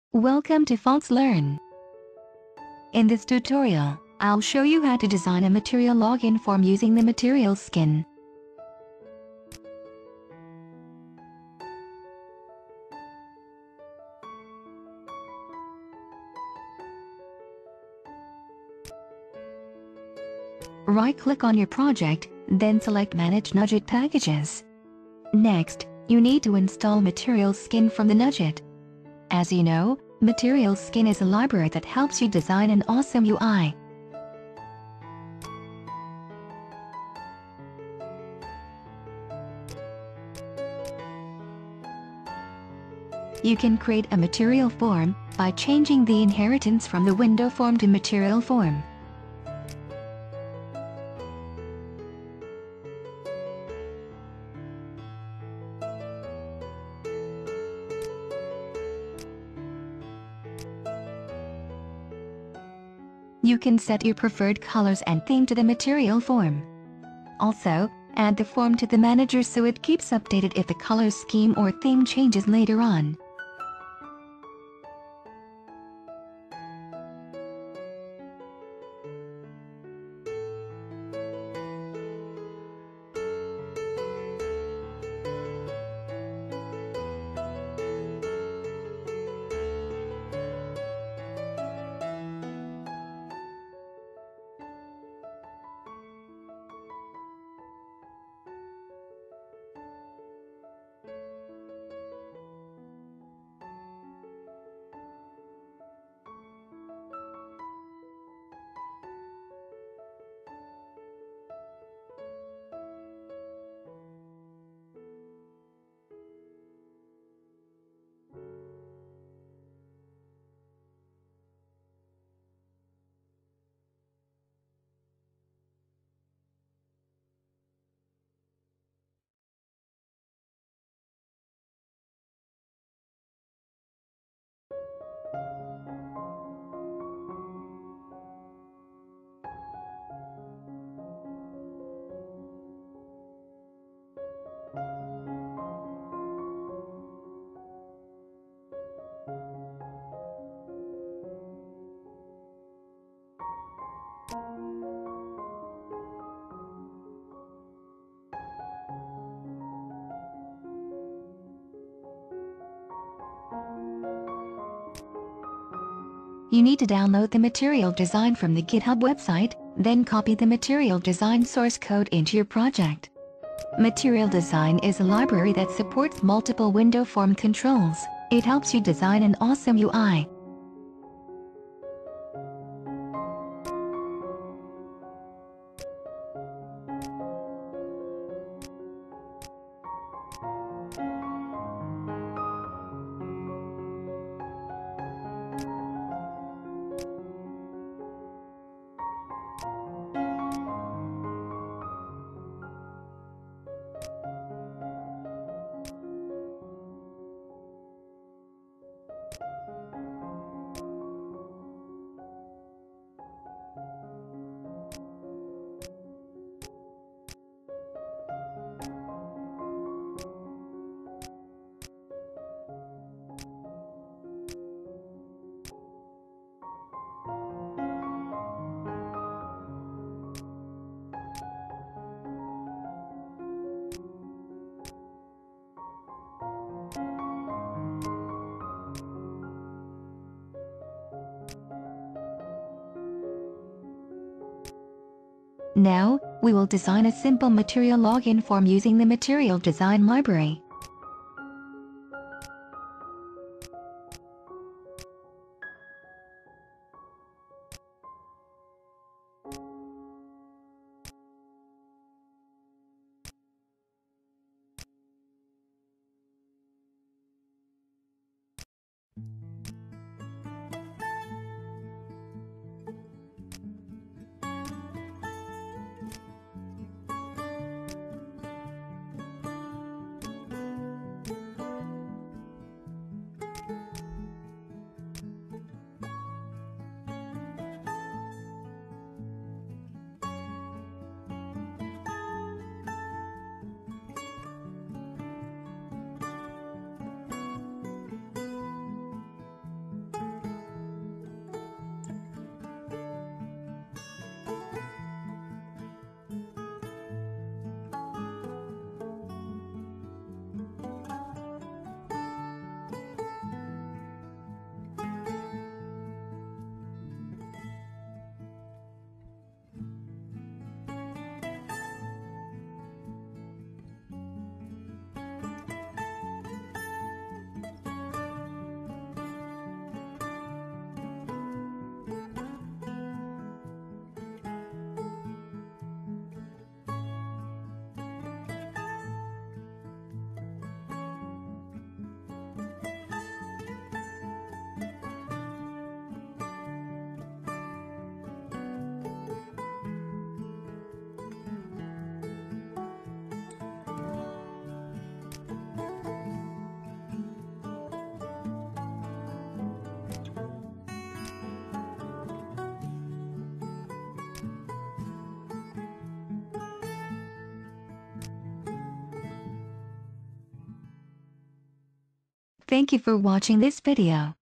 Welcome to FoxLearn. In this tutorial, I'll show you how to design a material login form using the material skin. Right-click on your project, then select Manage Nugget Packages. Next, you need to install Material Skin from the Nugget. As you know, Material Skin is a library that helps you design an awesome UI. You can create a material form by changing the inheritance from the window form to material form. You can set your preferred colors and theme to the material form. Also, add the form to the manager so it keeps updated if the color scheme or theme changes later on. You need to download the material design from the GitHub website, then copy the material design source code into your project. Material Design is a library that supports multiple window form controls. It helps you design an awesome UI. Now, we will design a simple material login form using the Material Design library. Thank you for watching this video.